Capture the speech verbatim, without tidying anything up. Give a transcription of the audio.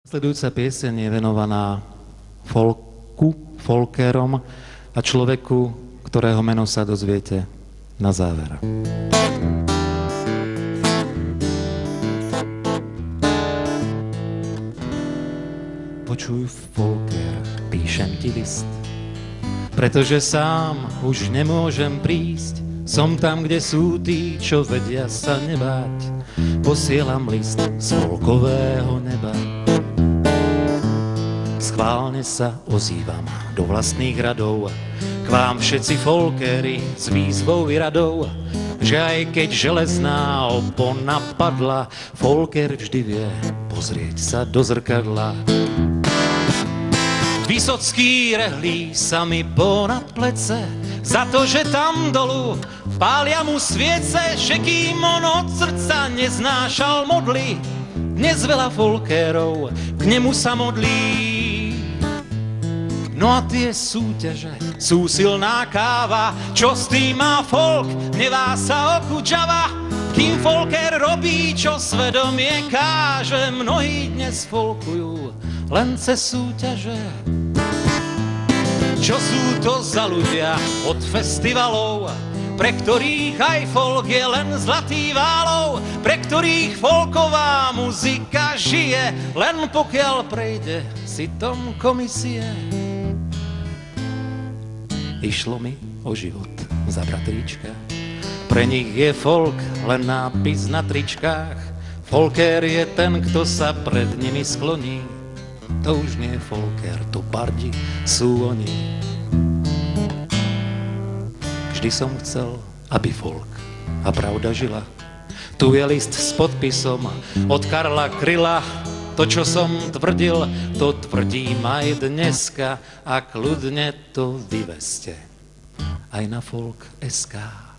Sledujúca pieseň je venovaná folku, folkérom a človeku, ktorého meno sa dozviete na záver. Počuj, folkér, píšem ti list, pretože sám už nemôžem prísť. Som tam, kde sú tí, čo vedia sa nebáť. Posielam list z folkového neba. Schválne sa ozývam do vlastných radov, k vám všetci folkéri s výzvou i radou, že aj keď železná opona padla, folkér vždy vie pozrieť sa do zrkadla. Vysocký rehlí sa mi ponad plece, za to, že tam dolu pália mu sviece, že kým on od srdca neznášal modly, dnes veľa folkérov k nemu sa modlí. No a tie súťaže sú silná káva, čo s tým má folk, nevá sa okudžava. Kým folkér robí, čo svedomie káže, mnohí dnes folkujú len cez súťaže. Čo sú to za ľudia od festivalov, pre ktorých aj folk je len zlatý válov, pre ktorých folková muzika žije, len pokiaľ prejde sitom komisie. Išlo mi o život za bratríčka, pre nich je folk len nápis na tričkách. Folkér je ten, kto sa pred nimi skloní, to už nie je folkér, to bardi sú oni. Vždy som chcel, aby folk a pravda žila. Tu je list s podpisom od Karla Kryla. To, čo som tvrdil, to tvrdím aj dneska a kľudne to vyveste aj na folk bodka es ká.